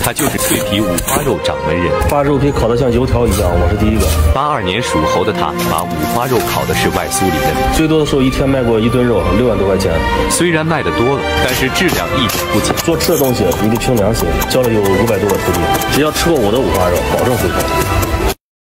他就是脆皮五花肉掌门人， 把肉皮烤得像油条一样，我是第一个。 82年属猴的他，把五花肉烤的是外酥里嫩， 最多的时候一天卖过1吨肉，6万多块钱。 虽然卖的多了，但是质量一点不减。 做吃的东西你得凭良心，教了有500多个徒弟，只要吃过我的五花肉，保证会开心。